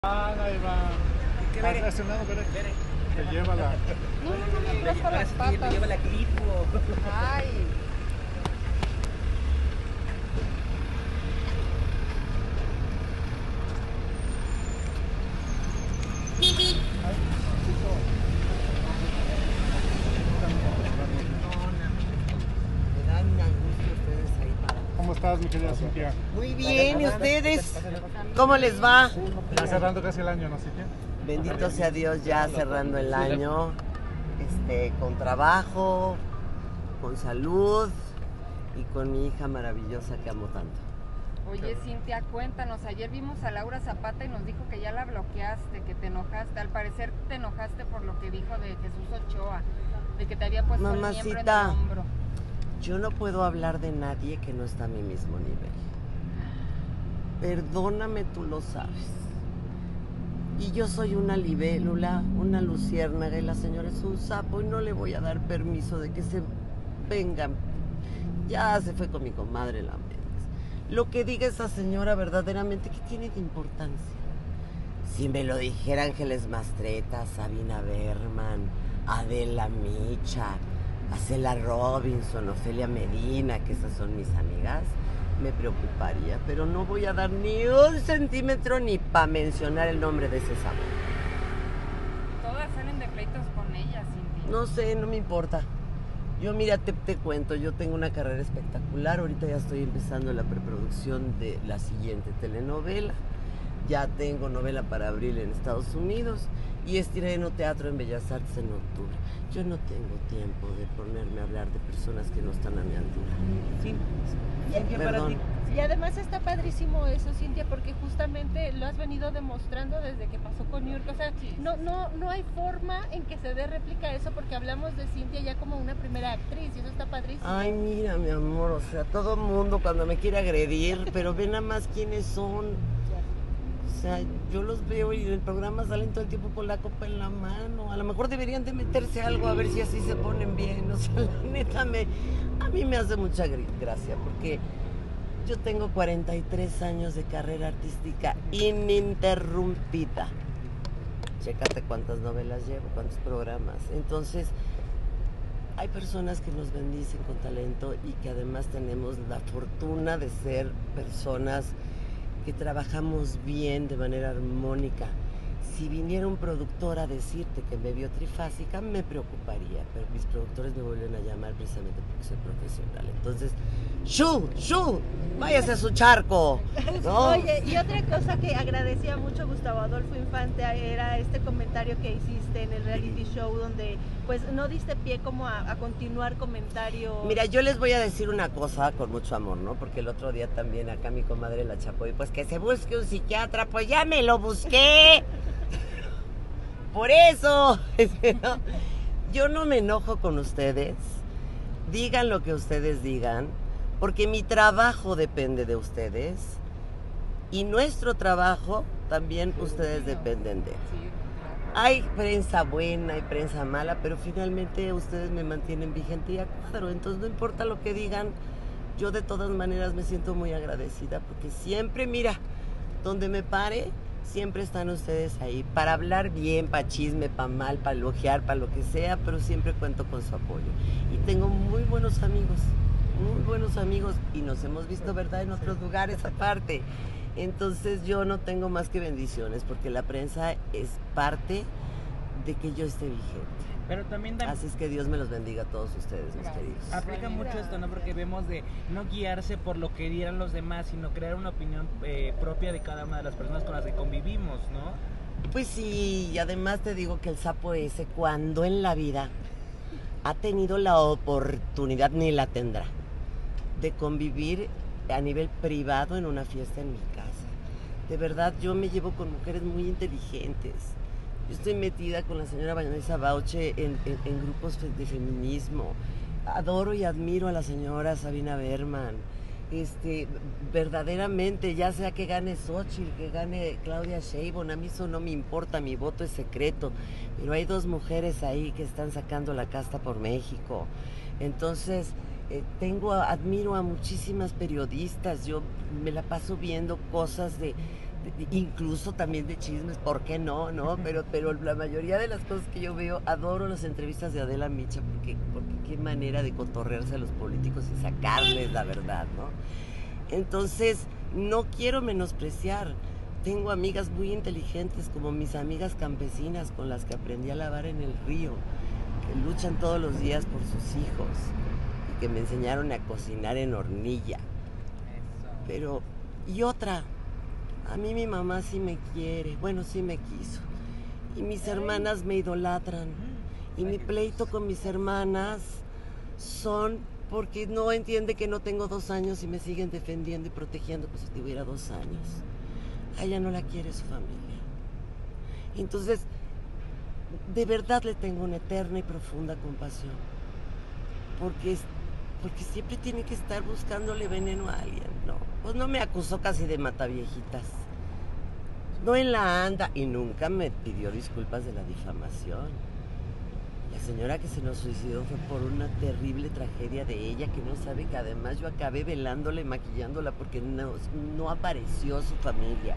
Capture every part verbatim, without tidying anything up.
Ah, ahí va. ¿Qué veré? Hace un lado, veré. Veré. Te lleva la... No, no, no me aplasto Ahora las sí que te patas. lleva la clipo. Ay. Me dan una angustia ustedes ahí para. ¿Cómo estás, mi querida Cintia? Muy bien, ¿y ustedes? ¿Cómo les va? Ya cerrando casi el año, ¿no, Cintia? Bendito sea Dios, ya cerrando el año, este, con trabajo, con salud y con mi hija maravillosa que amo tanto. Oye, Cintia, cuéntanos. Ayer vimos a Laura Zapata y nos dijo que ya la bloqueaste, que te enojaste. Al parecer te enojaste por lo que dijo de Jesús Ochoa, de que te había puesto el miembro en el Mamacita, hombro. yo no puedo hablar de nadie que no está a mi mismo nivel. Perdóname, tú lo sabes. Y yo soy una libélula, una luciérnaga, y la señora es un sapo y no le voy a dar permiso de que se vengan. Ya se fue con mi comadre la Méndez. Lo que diga esa señora verdaderamente, ¿qué tiene de importancia? Si me lo dijera Ángeles Mastreta, Sabina Berman, Adela Micha, Acela Robinson, Ofelia Medina, que esas son mis amigas, me preocuparía, pero no voy a dar ni un centímetro ni para mencionar el nombre de ese sapo. Todas salen de pleitos con ella, Cintia. No sé, no me importa. Yo, mira, te, te cuento, yo tengo una carrera espectacular, ahorita ya estoy empezando la preproducción de la siguiente telenovela, ya tengo novela para abril en Estados Unidos y estreno teatro en Bellas Artes en octubre. Yo no tengo tiempo de ponerme a hablar de personas que no están a mi altura. Sí. Cintia, para Perdón. ti. Y además está padrísimo eso, Cintia, porque justamente lo has venido demostrando desde que pasó con New York. O sea, no, no, no hay forma en que se dé réplica a eso, porque hablamos de Cintia ya como una primera actriz y eso está padrísimo. Ay, mira, mi amor, o sea, todo mundo cuando me quiere agredir, pero ve nada más quiénes son. O sea, yo los veo y en el programa salen todo el tiempo con la copa en la mano. A lo mejor deberían de meterse algo a ver si así se ponen bien. O sea, la neta, me, a mí me hace mucha gri- gracia porque yo tengo cuarenta y tres años de carrera artística ininterrumpida. Chécate cuántas novelas llevo, cuántos programas. Entonces, hay personas que nos bendicen con talento y que además tenemos la fortuna de ser personas que trabajamos bien de manera armónica. Si viniera un productor a decirte que me vio trifásica, me preocuparía, pero mis productores me vuelven a llamar precisamente porque soy profesional. Entonces, ¡shu! ¡Shu! ¡Váyase a su charco! ¿No? Oye, y otra cosa que agradecía mucho Gustavo Adolfo Infante era este comentario que hiciste en el reality show donde pues no diste pie como a, a continuar comentarios. Mira, yo les voy a decir una cosa con mucho amor, ¿no? Porque el otro día también acá mi comadre la chapó y pues que se busque un psiquiatra, pues ya me lo busqué. Por eso, ¿no? Yo no me enojo con ustedes, digan lo que ustedes digan, porque mi trabajo depende de ustedes y nuestro trabajo también ustedes dependen de. Hay prensa buena, hay prensa mala, pero finalmente ustedes me mantienen vigente y a cuadro, entonces no importa lo que digan, yo de todas maneras me siento muy agradecida porque siempre, mira, donde me pare, siempre están ustedes ahí, para hablar bien, para chisme, para mal, para elogiar, para lo que sea, pero siempre cuento con su apoyo. Y tengo muy buenos amigos, muy buenos amigos, y nos hemos visto, ¿verdad?, en otros lugares aparte. Entonces yo no tengo más que bendiciones, porque la prensa es parte de que yo esté vigente. Pero también da- Así es que Dios me los bendiga a todos ustedes, mis queridos. aplica mucho esto, ¿no? Porque vemos de no guiarse por lo que dieran los demás, sino crear una opinión eh, propia de cada una de las personas con las que convivimos, ¿no? Pues sí, y además te digo que el sapo ese, cuando en la vida ha tenido la oportunidad, ni la tendrá, de convivir a nivel privado en una fiesta en mi casa. De verdad, yo me llevo con mujeres muy inteligentes. Yo estoy metida con la señora Vanessa Bauche en, en, en grupos de feminismo. Adoro y admiro a la señora Sabina Berman. Este, verdaderamente, ya sea que gane Xochitl, que gane Claudia Sheinbaum, a mí eso no me importa, mi voto es secreto. Pero hay dos mujeres ahí que están sacando la casta por México. Entonces, eh, tengo, admiro a muchísimas periodistas. Yo me la paso viendo cosas de incluso también de chismes, ¿por qué no? no? Pero, pero la mayoría de las cosas que yo veo, adoro las entrevistas de Adela Micha, porque, porque qué manera de cotorrearse a los políticos y sacarles la verdad, ¿no? Entonces, no quiero menospreciar. Tengo amigas muy inteligentes, como mis amigas campesinas con las que aprendí a lavar en el río, que luchan todos los días por sus hijos y que me enseñaron a cocinar en hornilla. Pero, y otra, a mí mi mamá sí me quiere, bueno, sí me quiso. Y mis hermanas me idolatran. Y mi pleito con mis hermanas son porque no entiende que no tengo dos años y me siguen defendiendo y protegiendo como si tuviera dos años. A ella no la quiere su familia. Entonces, de verdad le tengo una eterna y profunda compasión. Porque, porque siempre tiene que estar buscándole veneno a alguien, ¿no? Pues no me acusó casi de mataviejitas. No en la anda y nunca me pidió disculpas de la difamación. La señora que se nos suicidó fue por una terrible tragedia de ella, que no sabe que además yo acabé velándola y maquillándola porque no, no apareció su familia.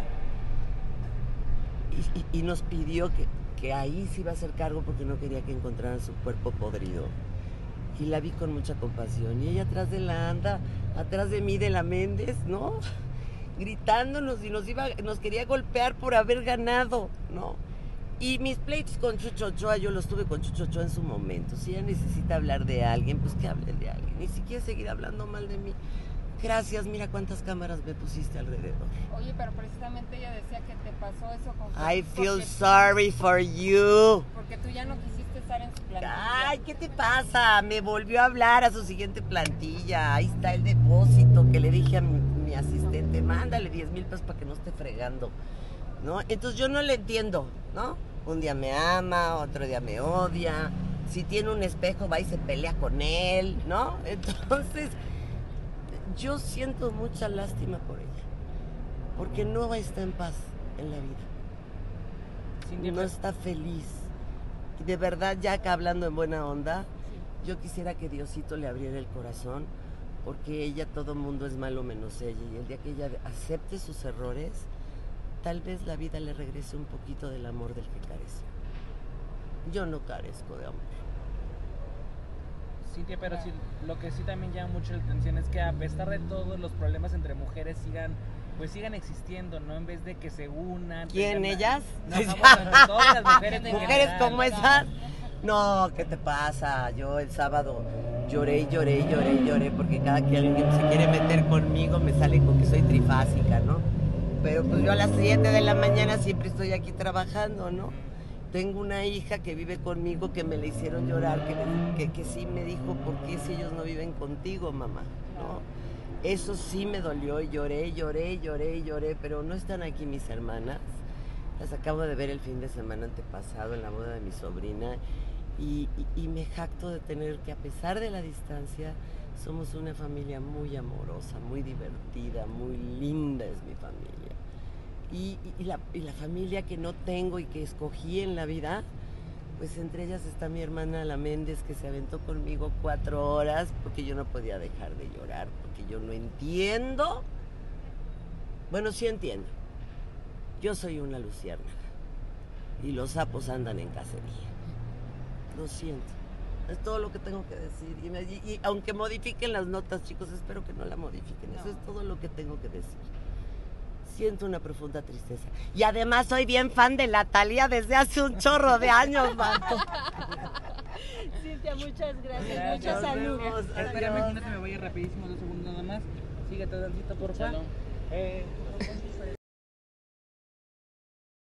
Y, y, y nos pidió que, que ahí se iba a hacer cargo porque no quería que encontraran su cuerpo podrido. Y la vi con mucha compasión. Y ella atrás de la anda, atrás de mí, de la Méndez, ¿no? Gritándonos y nos, iba, nos quería golpear por haber ganado, ¿no? Y mis pleitos con Chucho Ochoa, yo los tuve con Chucho Ochoa en su momento. Si ella necesita hablar de alguien, pues que hable de alguien. Ni siquiera seguir hablando mal de mí. Gracias, mira cuántas cámaras me pusiste alrededor. Oye, pero precisamente ella decía que te pasó eso con... I feel porque, sorry for you. Porque tú ya no quisiste estar en su plantilla. Ay, ¿qué te pasa? Me volvió a hablar a su siguiente plantilla. Ahí está el depósito que le dije a mi, mi asistente. Mándale diez mil pesos para que no esté fregando, ¿no? Entonces yo no le entiendo, ¿no? Un día me ama, otro día me odia. Si tiene un espejo, va y se pelea con él, ¿no? Entonces, yo siento mucha lástima por ella. Porque no está en paz en la vida. No está feliz. Y de verdad, ya que hablando en buena onda, yo quisiera que Diosito le abriera el corazón, porque ella, todo mundo es malo menos ella. Y el día que ella acepte sus errores, tal vez la vida le regrese un poquito del amor del que carece. Yo no carezco de amor. Cintia, pero sí, lo que sí también llama mucho la atención es que a pesar de todo, los problemas entre mujeres sigan, pues sigan existiendo, ¿no? En vez de que se unan. ¿Quién, tengan... ellas? No, vamos, todas las mujeres. ¿Mujeres como esas? No, ¿qué te pasa? Yo el sábado lloré y lloré y lloré y lloré porque cada que alguien se quiere meter conmigo me sale con que soy trifásica, ¿no? Pero pues yo a las siete de la mañana siempre estoy aquí trabajando, ¿no? Tengo una hija que vive conmigo que me la hicieron llorar, que, que, que sí me dijo, ¿por qué si ellos no viven contigo, mamá? ¿No? Eso sí me dolió y lloré, lloré, lloré, lloré, pero no están aquí mis hermanas. Las acabo de ver el fin de semana antepasado en la boda de mi sobrina y, y, y me jacto de tener que, a pesar de la distancia, somos una familia muy amorosa, muy divertida, muy linda es mi familia. Y, y, y, la, y la familia que no tengo y que escogí en la vida, pues entre ellas está mi hermana La Méndez, que se aventó conmigo cuatro horas porque yo no podía dejar de llorar, porque yo no entiendo. Bueno, sí entiendo. Yo soy una luciérnaga y los sapos andan en cacería. Lo siento. Es todo lo que tengo que decir. Y, me, y, y aunque modifiquen las notas, chicos, espero que no la modifiquen. No. Eso es todo lo que tengo que decir. Siento una profunda tristeza. Y además soy bien fan de la Thalía desde hace un chorro de años, Marco. Cintia, muchas gracias. Gracias. Mucha salud. Vemos. Espérame, que no te me vaya rapidísimo, dos segundos nada más. Síguete, Dancito, por favor. Eh...